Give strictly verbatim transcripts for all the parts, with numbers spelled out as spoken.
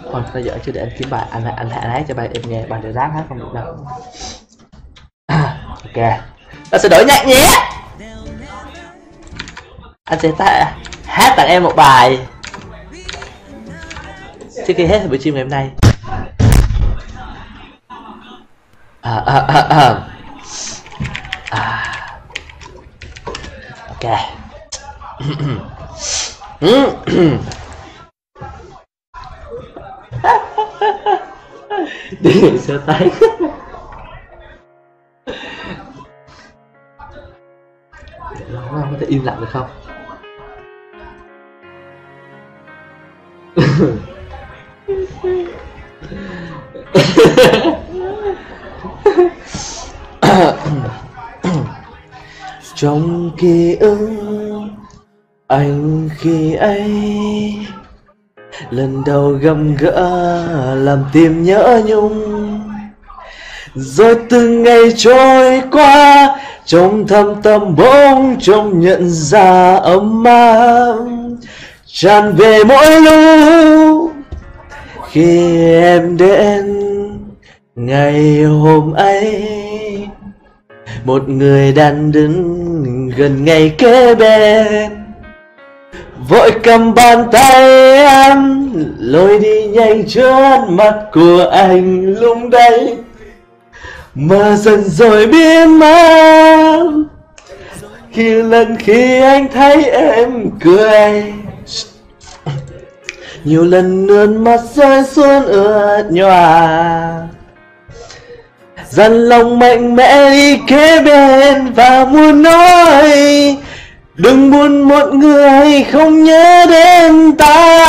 Thôi bây giờ chứ để anh kiếm bài, anh anh anh hát cho bài em nghe, bài để rap hát không được đâu. Ok, ta sẽ đổi nhạc nhé. Anh sẽ ta hát tặng em một bài trước khi hết buổi stream ngày hôm nay. À, à, à, à. À. Ok. Đi sơ tay. Nó có thể im lặng được không? Trong ký ức anh khi ấy lần đầu gặp gỡ làm tim nhớ nhung, rồi từng ngày trôi qua trong thâm tâm bỗng trông nhận ra ấm áp tràn về mỗi lúc khi em đến. Ngày hôm ấy một người đang đứng gần ngay kế bên, vội cầm bàn tay em lôi đi nhanh trước mặt của anh. Lúc đấy mà dần rồi biến mất khi lần khi anh thấy em cười, nhiều lần nước mắt rơi xuống ướt nhòa, dằn lòng mạnh mẽ đi kế bên và muốn nói đừng buồn một người không nhớ đến ta.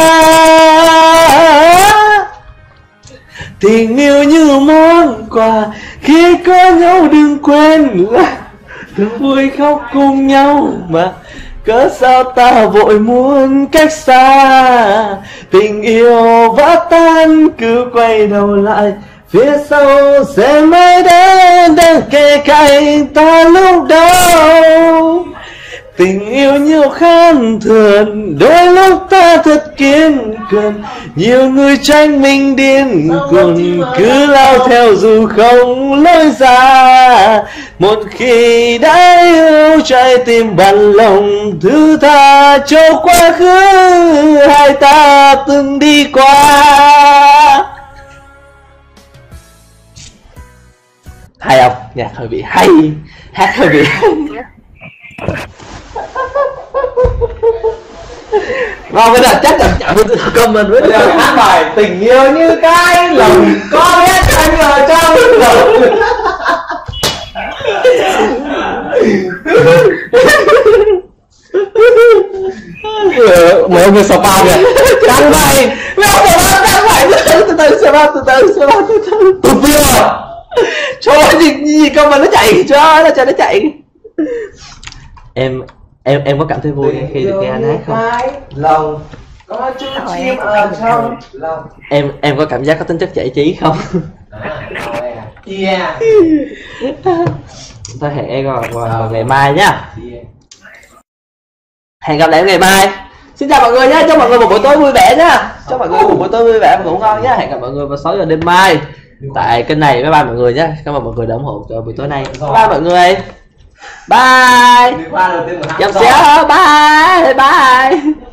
Tình yêu như món quà khi có nhau đừng quên là thường vui khóc cùng nhau, mà cớ sao ta vội muốn cách xa. Tình yêu vỡ tan cứ quay đầu lại phía sau sẽ mãi đến đang kề cạnh ta lúc đầu. Tình yêu nhiều khán thường đôi lúc ta thật kiên cường, nhiều người tranh mình điên cuồng cứ lao theo dù không lối ra. Một khi đã yêu trái tim bằng lòng thứ tha cho quá khứ hai ta từng đi qua. Hay không? Nhạc hơi bị hay, hát hơi bị hay. Rồi bây giờ chắc chắn chọn comment với tôi hát bài tình yêu như cái lòng có hết anh ở trong lòng. Mấy ông người spa kìa căng vậy, mấy ông spa căng vậy, từ từ spa từ từ spa từ từ từ từ cho gì gì comment nó chạy cho nó cho nó chạy. Em em em có cảm thấy vui khi được nghe anh hát không? Lòng có chút chim ở trong lòng. Em em có cảm giác có tính chất giải trí không? Yeah. Tôi hẹn em vào, vào, vào ngày mai nhá. Hẹn gặp lại em ngày mai. Xin chào mọi người nhé, chúc mọi người một buổi tối vui vẻ nhá. Chúc mọi người một buổi tối vui vẻ và ngủ ngon nhá. Hẹn gặp mọi người vào sáu giờ đêm mai tại kênh này. Bye bye mọi người nhé. Cảm ơn mọi người đã ủng hộ cho buổi tối nay. Bye bye mọi người. Bye. Dòng xéo bye bye.